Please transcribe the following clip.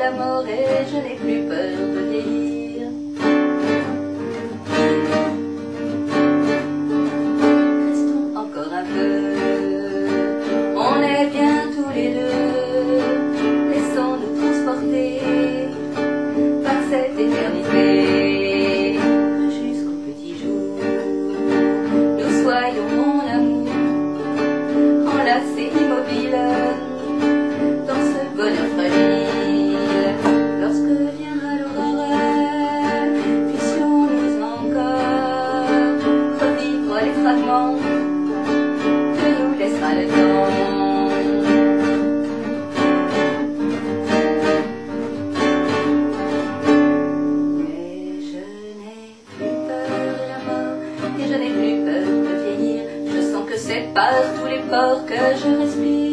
la mort et je n'ai plus peur de vieillir. Restons encore un peu, on est bien tous les deux, laissons-nous transporter par cette éternité, jusqu'au petit jour, nous soyons mon amour, enlacés, immobiles, dans ce bonheur fragile. Lorsque viendra l'aurore, puissions-nous encore revivre les fragments que nous laissera le temps. Mais je n'ai plus peur de la mort et je n'ai plus peur de vieillir. Je sens que c'est par tous les pores que je respire.